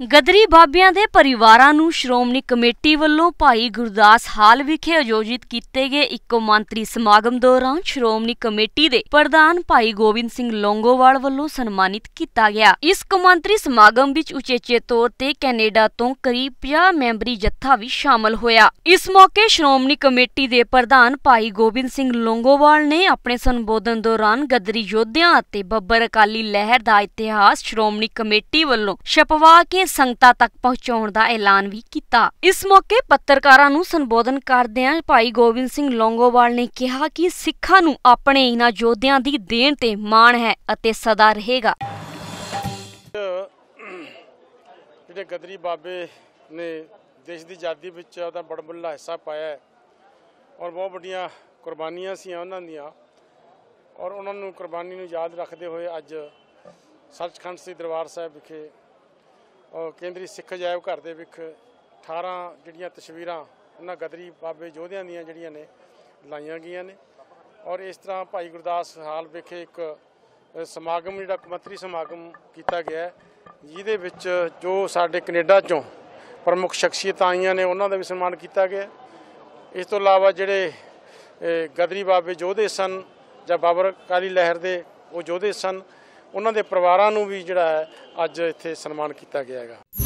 ਗਦਰੀ ਬਾਬਿਆਂ ਦੇ ਪਰਿਵਾਰਾਂ ਨੂੰ ਸ਼੍ਰੋਮਣੀ ਕਮੇਟੀ ਵੱਲੋਂ ਭਾਈ ਗੁਰਦਾਸ ਹਾਲ ਵਿਖੇ ਆਯੋਜਿਤ ਕੀਤੇ ਗਏ ਇੱਕ ਕੌਮਾਂਤਰੀ ਸਮਾਗਮ ਦੌਰਾਨ ਸ਼੍ਰੋਮਣੀ ਕਮੇਟੀ ਦੇ ਪ੍ਰਧਾਨ ਭਾਈ ਗੋਬਿੰਦ ਸਿੰਘ ਲੌਂਗੋਵਾਲ ਵੱਲੋਂ ਸਨਮਾਨਿਤ ਕੀਤਾ ਗਿਆ। ਇਸ ਕੌਮਾਂਤਰੀ ਸਮਾਗਮ ਵਿੱਚ ਉਚੇਚੇ ਤੌਰ ਤੇ ਕੈਨੇਡਾ ਤੋਂ ਕਰੀਬ 50 ਮੈਂਬਰੀ ਜੱਥਾ ਵੀ ਸ਼ਾਮਲ ਹੋਇਆ। ਇਸ ਮੌਕੇ ਸ਼੍ਰੋਮਣੀ ਕਮੇਟੀ ਦੇ ਪ੍ਰਧਾਨ ਭਾਈ ਗੋਬਿੰਦ ਸਿੰਘ ਲੌਂਗੋਵਾਲ ਨੇ ਆਪਣੇ ਸੰਬੋਧਨ ਦੌਰਾਨ ਗਦਰੀ ਯੋਧਿਆਂ ਅਤੇ ਬੱਬਰ ਅਕਾਲੀ ਲਹਿਰ ਦਾ ਇਤਿਹਾਸ ਸ਼੍ਰੋਮਣੀ ਕਮੇਟੀ ਵੱਲੋਂ ਛਪਵਾ ਕੇ ਸੰਗਤਾਂ ਤੱਕ ਪਹੁੰਚਾਉਣ ਦਾ ਐਲਾਨ ਵੀ ਕੀਤਾ। ਇਸ ਮੌਕੇ ਪੱਤਰਕਾਰਾਂ ਨੂੰ ਸੰਬੋਧਨ ਕਰਦਿਆਂ ਭਾਈ ਗੋਬਿੰਦ ਸਿੰਘ ਲੌਂਗੋਵਾਲ ਨੇ ਕਿਹਾ ਕਿ ਸਿੱਖਾਂ ਨੂੰ ਆਪਣੇ ਇਹਨਾਂ ਯੋਧਿਆਂ ਦੀ ਦੇਣ ਤੇ ਮਾਣ ਹੈ ਅਤੇ ਸਦਾ ਰਹੇਗਾ। ਜਿਹੜੇ ਗਦਰੀ ਬਾਬੇ ਨੇ ਦੇਸ਼ ਦੀ ਆਜ਼ਾਦੀ ਵਿੱਚ ਉਹਦਾ ਬੜਮੁੱਲਾ ਹਿੱਸਾ ਪਾਇਆ ਹੈ ਔਰ ਬਹੁਤ ਵੱਡੀਆਂ ਕੁਰਬਾਨੀਆਂ ਸੀ ਉਹਨਾਂ ਦੀਆਂ ਔਰ ਉਹਨਾਂ ਨੂੰ ਕੁਰਬਾਨੀ ਨੂੰ ਯਾਦ ਰੱਖਦੇ ਹੋਏ ਅੱਜ ਸੱਚਖੰਡ ਸ੍ਰੀ ਦਰਬਾਰ ਸਾਹਿਬ ਵਿਖੇ ਕੇਂਦਰੀ ਸਿੱਖ ਅਜਾਇਬ ਘਰ ਦੇ ਵਿੱਚ 18 ਜਿਹੜੀਆਂ ਤਸਵੀਰਾਂ ਉਹਨਾਂ ਗਦਰੀ ਬਾਬੇ ਯੋਧਿਆਂ ਦੀਆਂ ਜਿਹੜੀਆਂ ਨੇ ਲਾਈਆਂ ਗਈਆਂ ਨੇ ਔਰ ਇਸ ਤਰ੍ਹਾਂ ਭਾਈ ਗੁਰਦਾਸ ਹਾਲ ਵਿਖੇ ਇੱਕ ਸਮਾਗਮ ਜਿਹੜਾ ਕੌਮਾਂਤਰੀ ਸਮਾਗਮ ਕੀਤਾ ਗਿਆ ਜਿਹਦੇ ਵਿੱਚ ਜੋ ਸਾਡੇ ਕੈਨੇਡਾ 'ਚੋਂ ਪ੍ਰਮੁੱਖ ਸ਼ਖਸੀਅਤਾਂ ਆਈਆਂ ਨੇ ਉਹਨਾਂ ਦਾ ਵੀ ਸਨਮਾਨ ਕੀਤਾ ਗਿਆ। ਇਸ ਤੋਂ ਇਲਾਵਾ ਜਿਹੜੇ ਗਦਰੀ ਬਾਬੇ ਯੋਧੇ ਸਨ ਜਾਂ ਬੱਬਰ ਅਕਾਲੀ ਲਹਿਰ ਦੇ ਉਹ ਯੋਧੇ ਸਨ ਉਹਨਾਂ ਦੇ ਪਰਿਵਾਰਾਂ ਨੂੰ ਵੀ ਜਿਹੜਾ ਹੈ ਅੱਜ ਇੱਥੇ ਸਨਮਾਨ ਕੀਤਾ ਗਿਆ ਹੈਗਾ।